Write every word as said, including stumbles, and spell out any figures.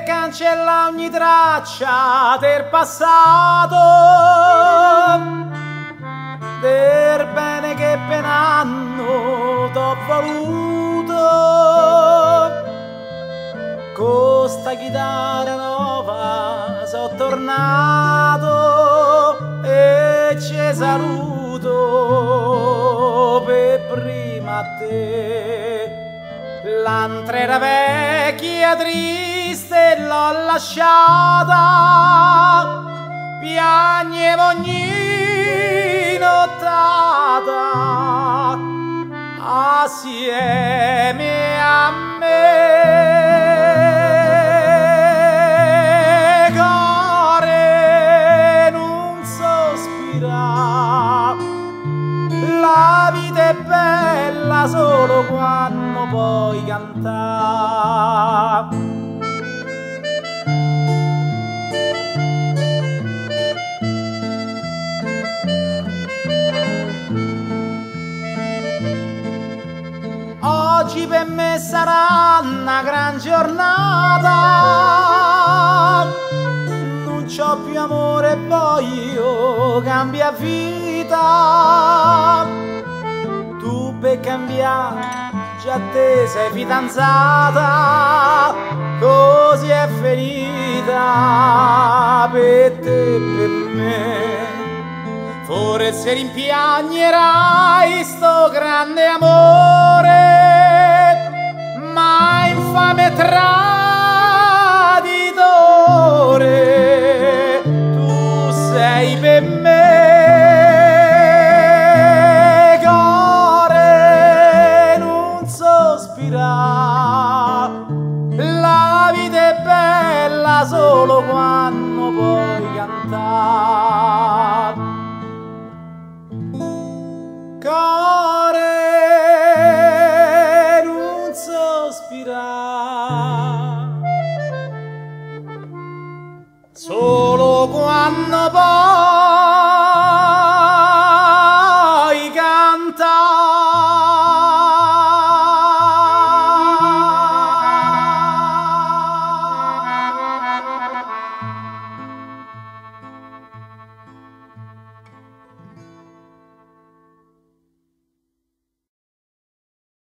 e cancella ogni traccia del passato, del bene che ben anno t'ho voluto. Con sta chitarra nuova sono tornato e ci saluto per prima a te. L'altra era vecchia, triste, l'ho lasciata, piagnevo ogni nottata assieme a me. Core non sospira, la vita è bella solo quando puoi cantare. Oggi per me sarà una gran giornata, non c'ho più amore e voglio cambiare vita. Tu per cambiare già te sei fidanzata, così è finita per te e per me. Forse rimpiagnerai sto grande amore, ma infame traditore, tu sei per me. Core non sospira, la vita è bella solo quando puoi cantare. Core non sospira, solo quando poi